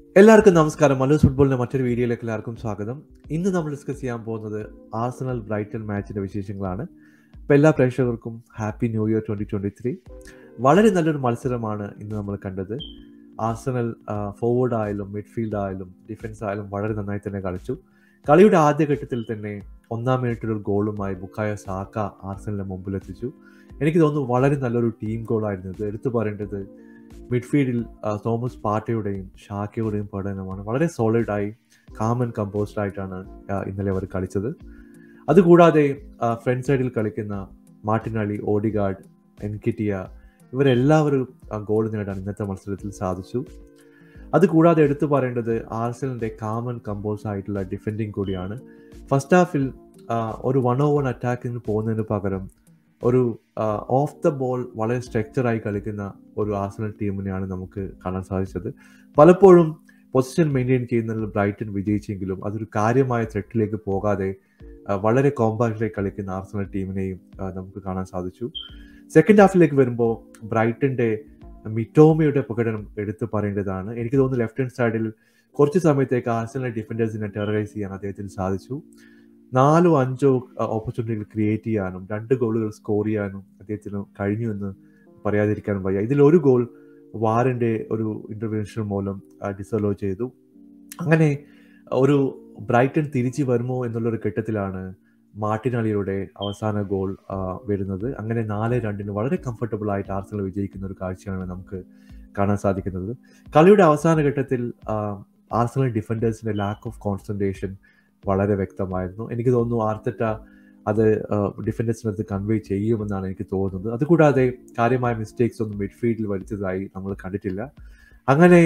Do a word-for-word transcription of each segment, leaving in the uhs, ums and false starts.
എല്ലാവർക്കും നമസ്കാരം. മല്ലു ഫുട്ബോളിന്റെ മറ്റൊരു വീഡിയോയിലേക്ക് എല്ലാവർക്കും സ്വാഗതം. ഇന്ന് നമ്മൾ ഡിസ്കസ് ചെയ്യാൻ പോകുന്നത് ആർസണൽ ബ്രൈറ്റൺ മാച്ചിന്റെ വിശേഷങ്ങളാണ്. അപ്പോൾ എല്ലാ പ്രേക്ഷകർക്കും happy new year twenty twenty three. വളരെ നല്ലൊരു മത്സരമാണ് ഇന്ന് നമ്മൾ കണ്ടത്. ആർസണൽ ഫോർവേഡ് ആയാലും മിഡ്ഫീൽഡ് ആയാലും ഡിഫൻസ് ആയാലും വളരെ നന്നായി തന്നെ കളിച്ചു. കളിയുടെ ആദ്യഘട്ടത്തിൽ തന്നെ ഒന്നാം മിനിറ്റിൽ ഒരു ഗോളുമായി ബുക്കായ സാക്ക ആർസണലിന്റെ മുമ്പിലെത്തിച്ചു. എനിക്ക് തോന്നുന്നു വളരെ നല്ലൊരു ടീം ഗോളായിരുന്നു ഇത്. എടുത്തു പറയേണ്ടത് മിഡ്ഫീൽഡിൽ തോമസ് പാർട്ടിയുടെയും ഷാക്കയുടെയും പഠനമാണ്. വളരെ സോളിഡായി കാം ആൻഡ് കമ്പോസ്ഡ് ആയിട്ടാണ് ഇന്നലെ അവർ കളിച്ചത്. അതുകൂടാതെ ഫ്രണ്ട് സൈഡിൽ കളിക്കുന്ന മാർട്ടിനാലി, ഓഡിഗാർഡ്, എൻകിറ്റിയ ഇവരെല്ലാവരും ഗോൾ നേടാൻ ഇന്നത്തെ മത്സരത്തിൽ സാധിച്ചു. അതുകൂടാതെ എടുത്തു പറയേണ്ടത് ആർസണലിന്റെ കാം ആൻഡ് കമ്പോസ് ആയിട്ടുള്ള ഡിഫെൻഡിങ് കൂടിയാണ്. ഫസ്റ്റ് ഹാഫിൽ ഒരു വൺ ഓൺ വൺ അറ്റാക്കിന് പോകുന്നതിന് പകരം ഒരു ഓഫ് ദ ബോൾ വളരെ സ്ട്രക്ചറായി കളിക്കുന്ന ഒരു ആർസണൽ ടീമിനെയാണ് നമുക്ക് കാണാൻ സാധിച്ചത്. പലപ്പോഴും പൊസിഷൻ മെയിൻറ്റെയിൻ ചെയ്യുന്നതിൽ ബ്രൈറ്റൺ വിജയിച്ചെങ്കിലും അതൊരു കാര്യമായ ത്രെറ്റിലേക്ക് പോകാതെ വളരെ കോമ്പാക്റ്റായി കളിക്കുന്ന ആർസണൽ ടീമിനെയും നമുക്ക് കാണാൻ സാധിച്ചു. സെക്കൻഡ് ഹാഫിലേക്ക് വരുമ്പോൾ ബ്രൈറ്റന്റെ മിറ്റോമയുടെ പ്രകടനം എടുത്തു പറയേണ്ടതാണ്. എനിക്ക് തോന്നുന്നു ലെഫ്റ്റ് ഹാൻഡ് സൈഡിൽ കുറച്ച് സമയത്തേക്ക് ആർസണൽ ഡിഫൻഡേഴ്സിനെ ടെററൈസ് ചെയ്യാൻ അദ്ദേഹത്തിന് സാധിച്ചു. നാലോ അഞ്ചോ ഓപ്പർച്യൂണിറ്റികൾ ക്രിയേറ്റ് ചെയ്യാനും രണ്ട് ഗോളുകൾ സ്കോർ ചെയ്യാനും അദ്ദേഹത്തിന് കഴിഞ്ഞു എന്ന് പറയാതിരിക്കാനും വയ്യ. ഇതിലൊരു ഗോൾ വാറിൻ്റെ ഒരു ഇൻ്റർവെൻഷൻ മൂലം ഡിസലോ ചെയ്തു. അങ്ങനെ ഒരു ബ്രൈറ്റൺ തിരിച്ചു വരുമോ എന്നുള്ളൊരു ഘട്ടത്തിലാണ് മാർട്ടിനാലിയുടെ അവസാന ഗോൾ വരുന്നത്. അങ്ങനെ നാല് രണ്ടിന് വളരെ കംഫർട്ടബിൾ ആയിട്ട് ആർസണൽ വിജയിക്കുന്ന ഒരു കാഴ്ചയാണ് നമുക്ക് കാണാൻ സാധിക്കുന്നത്. കളിയുടെ അവസാന ഘട്ടത്തിൽ ആർസണൽ ഡിഫൻഡേഴ്സിൻ്റെ ലാക്ക് ഓഫ് കോൺസെൻട്രേഷൻ വളരെ വ്യക്തമായിരുന്നു. എനിക്ക് തോന്നുന്നു ആർട്ടറ്റ അത് ഡിഫൻഡേഴ്സിനകത്ത് കൺവേ ചെയ്യുമെന്നാണ് എനിക്ക് തോന്നുന്നത്. അതുകൂടാതെ കാര്യമായ മിസ്റ്റേക്സ് ഒന്നും മിഡ്ഫീൽഡിൽ വരുത്തിയതായി നമ്മൾ കണ്ടിട്ടില്ല. അങ്ങനെ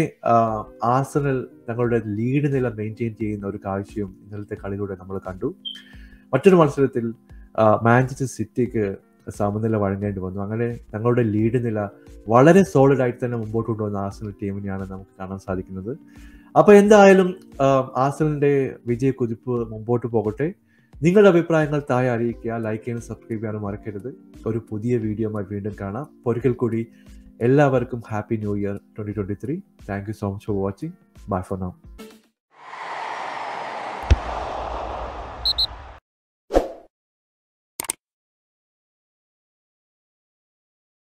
ആർസണൽ തങ്ങളുടെ ലീഡ് നില മെയിൻറ്റെയിൻ ചെയ്യുന്ന ഒരു കാഴ്ചയും ഇന്നലത്തെ കളിയിലൂടെ നമ്മൾ കണ്ടു. മറ്റൊരു മത്സരത്തിൽ മാഞ്ചസ്റ്റർ സിറ്റിക്ക് സമനില വഴങ്ങേണ്ടി വന്നു. അങ്ങനെ തങ്ങളുടെ ലീഡ് നില വളരെ സോളിഡായിട്ട് തന്നെ മുമ്പോട്ട് കൊണ്ടുവന്ന ആർസണൽ ടീമിനെയാണ് നമുക്ക് കാണാൻ സാധിക്കുന്നത്. അപ്പോൾ എന്തായാലും ആർസണലിന്റെ വിജയ കുതിപ്പ് മുമ്പോട്ട് പോകട്ടെ. നിങ്ങളുടെ അഭിപ്രായങ്ങൾ താഴെ അറിയിക്കുക. ലൈക്ക് ചെയ്യാനും സബ്സ്ക്രൈബ് ചെയ്യാനും മറക്കരുത്. ഒരു പുതിയ വീഡിയോയുമായി വീണ്ടും കാണാം. ഒരിക്കൽ കൂടി എല്ലാവർക്കും happy new year twenty twenty three. Thank you so much for watching. Bye for now.